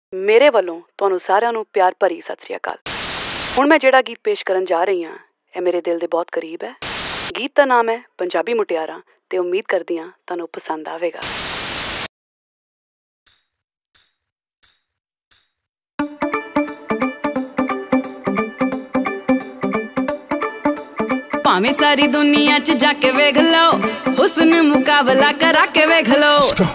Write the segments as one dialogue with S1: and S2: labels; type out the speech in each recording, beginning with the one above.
S1: मेरे वालों तुहानू सारिਆਂ ਨੂੰ प्यार भरी सत श्री अकाल। हुण मैं जिहड़ा गीत पेश करन जा रही हाँ यह मेरे दिल दे बहुत करीब है। गीत का नाम है पंजाबी मुटियारा ते उम्मीद करदी हाँ तुहानू पसंद आवेगा।
S2: भावें सारी दुनिया च जाके वेख लो, हुस्न मुकाबला करा के वेख लो।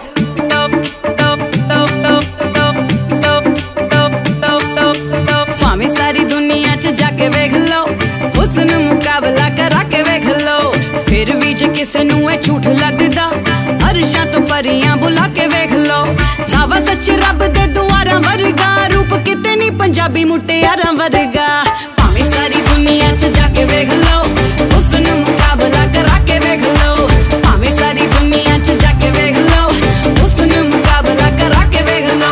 S2: भावें सारी दुनिया च जाके वेख लो, हुस्न मुकाबला करा के वेख लो। फिर भी जे किसे नू ए झूठ लगदा, अरशां तो परियां बुला के वेख लो। रावा सच रब दे दुआरां वर्गा, रूप किते नी पंजाबी मुटियारां वर्गा। भावें सारी दुनिया च जाके वेख लो, हुस्न मुकाबला करा के वेख लो। भावें सारी दुनिया च जाके वेख लो, हुस्न मुकाबला करा के वेख लो।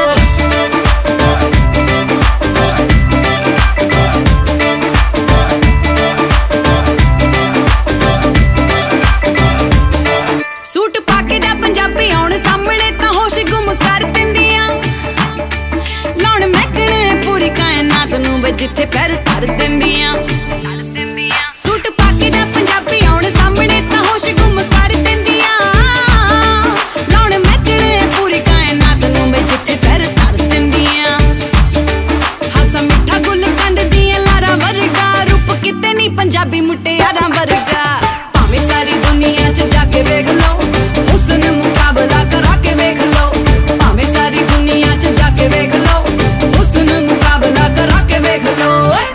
S2: सूट पाके दा पंजाबी आउण सामणे तां होश गुम कर दिंदियां, लाउण महकणे पूरी कायनात नूं वे जिथे पैर धर दिंदियां। सूट पाके दा पंजाबी आउण सामणे तां होश गुम कर दिंदियां, लाउण महकणे पूरी कायनात नूं वे जिथे पैर धर दिंदियां। हासा मिठा गुल कंद दियां लारां वर्गा, रूप किते नी पंजाबी मुटियारां वर्गा। भावें सारी दुनिया च जाके वेख लो, हुस्न मुकाबला करा के वेख लो। भावें सारी दुनिया च जाके वेख लो, हुस्न मुकाबला करा के वेख लो।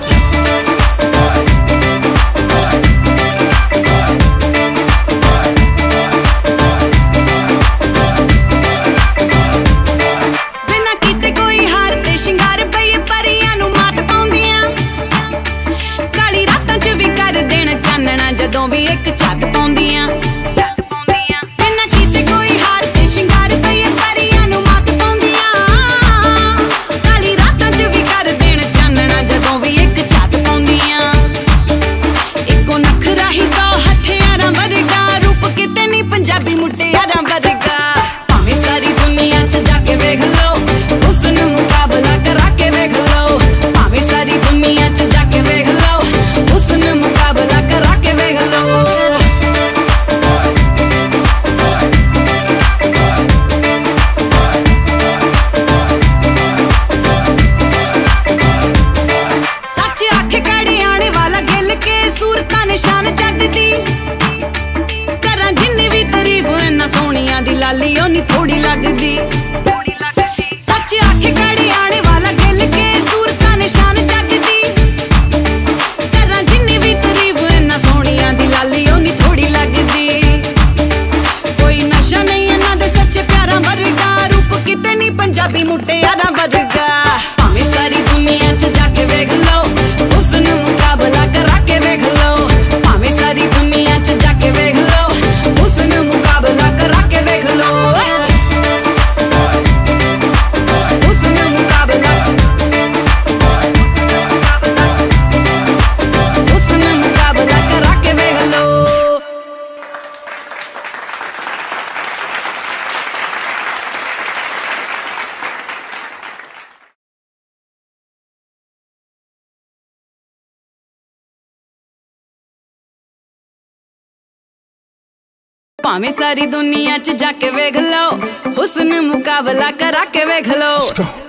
S2: बिना कीते कोई हार ते शिंगार पई परियां नूं मात पाउंदियां, काली रातां च भी कर देण चानणा जदों भी एक छत पाउंदियां। बिना कीते कोई हार ते शिंगार पई परियां नूं मात पाउंदियां, काली रातां च भी कर देण चानणा जदों भी एक छत पाउंदियां। इक्को नखरा ही 100 हथियारां वर्गा, रूप किते नी पंजाबी मुटियारां वर्गा। भावें सारी दुनिया च जाके वेख लो, हुस्न मुकाबला करा के वेख लो। भावें सारी दुनिया च जाके वेख लो, हुस्न मुकाबला करा के वेख लो। सच आखे कड़े आने वाला गिल के सूरतां निशान जग दी, करां जिन्नी भी तारीफ इन्ना सोहणियां दी लाली ओनी थोड़ी लगदी। सच आखे कड़े आने वाला गिल के सूरतां निशान जग दी, करां जिन्नी भी तारीफ इन्ना सोहणियां दी लाली ओनी थोड़ी लगदी। कोई नशा नहीं इन्हां दे सच्चे प्यारां वर्गा, रूप किते नी पंजाबी मुटियारां वर्गा। भावें सारी दुनिया च जाके वेख लो, हुस्न मुकाबला करा के वेख लो। भावें सारी दुनिया च जाके वेख लो, हुस्न मुकाबला करा के वेख लो। हुस्न मुकाबला, हुस्न मुकाबला करा के वेख लो। भावें सारी दुनिया च जाके वेख लो, हुस्न मुकाबला करा के वेख लो।